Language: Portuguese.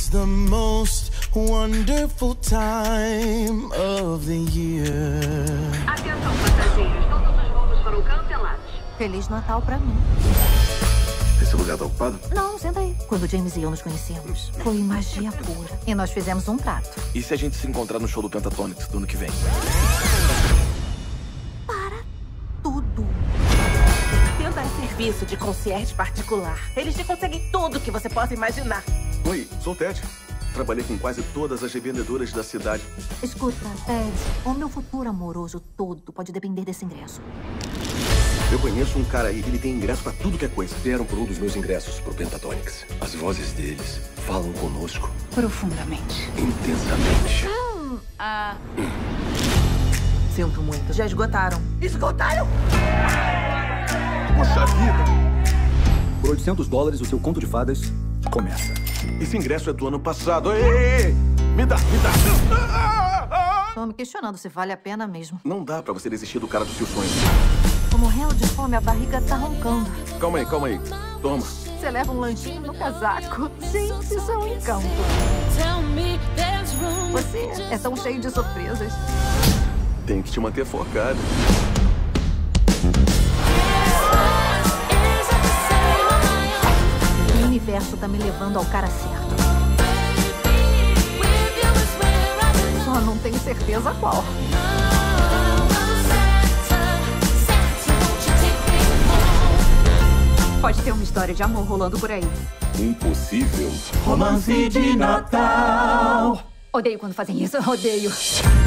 It's the most wonderful time of the year. Atenção, passageiros. Todos os voos foram cancelados. Feliz Natal pra mim. Esse lugar tá ocupado? Não, senta aí. Quando James e eu nos conhecemos, foi magia pura. E nós fizemos um trato. E se a gente se encontrar no show do Pentatonix do ano que vem? Para tudo. Tenta serviço de concierge particular. Eles te conseguem tudo que você possa imaginar. Oi, sou o Ted. Trabalhei com quase todas as revendedoras da cidade. Escuta, Ted, o meu futuro amoroso todo pode depender desse ingresso. Eu conheço um cara aí, ele tem ingresso pra tudo que é coisa. Deram por um dos meus ingressos pro Pentatonix. As vozes deles falam conosco. Profundamente. Intensamente. Sinto muito. Já esgotaram. Esgotaram? Poxa vida! Por $800, o seu conto de fadas começa. Esse ingresso é do ano passado. Ei, ei, ei! Me dá, me dá! Tô me questionando se vale a pena mesmo. Não dá pra você desistir do cara dos seus sonhos. Tô morrendo de fome, a barriga tá roncando. Calma aí. Toma. Você leva um lanchinho no casaco. Gente, isso é um encanto. Você é tão cheio de surpresas. Tem que te manter focado. O universo tá me levando ao cara certo. Só não tenho certeza qual. Pode ter uma história de amor rolando por aí. Impossível. Romance de Natal. Odeio quando fazem isso, odeio.